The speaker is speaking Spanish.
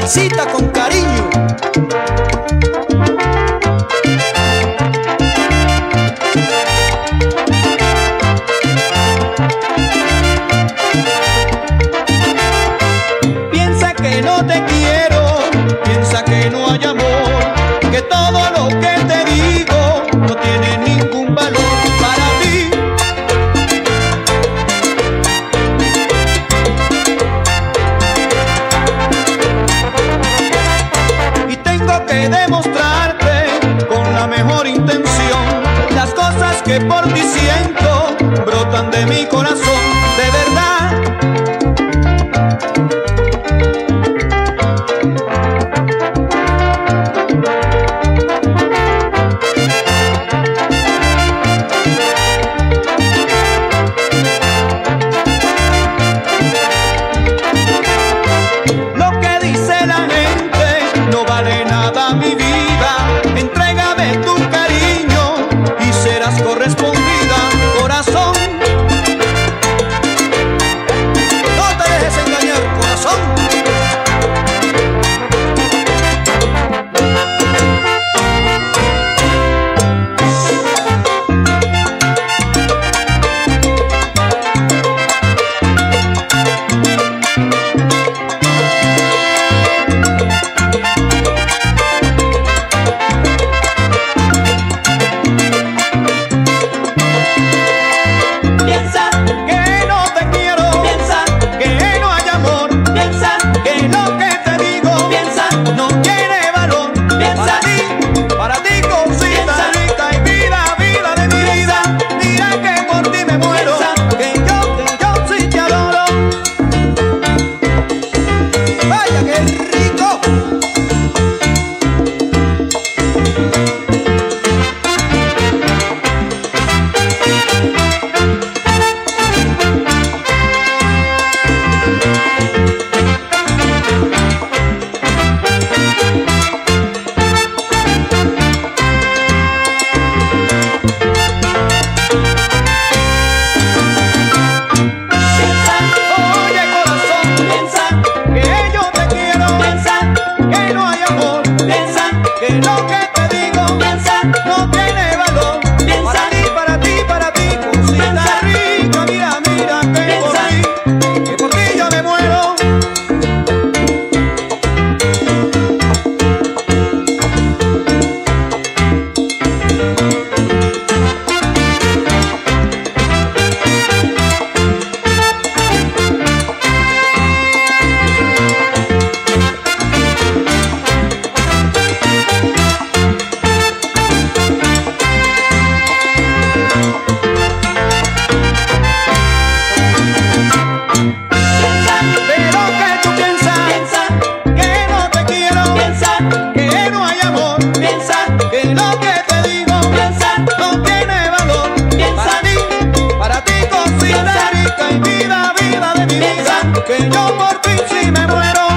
casita con cariño. Piensa que no te quiero, piensa que no hay amor, que todo lo que te digo no tiene ningún valor para ti. Y tengo que demostrarte con la mejor intención las cosas que por ti siento brotan de mi corazón, de verdad. Mi vida, entrégame tu cariño y serás correspondida, corazón. No te dejes engañar, corazón. Lo que te digo, piensa, no tiene valor. Piensa, para ti, cosita rica. Mira, mira, que por ti yo me muero. Que lo que te digo, piensa, no tiene valor. Piensa, para ti, cosita rica y vida, vida de mi vida, que yo por ti sí me muero.